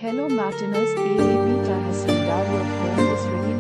Hello Martinez, AAB Tahasildar, your phone is ringing.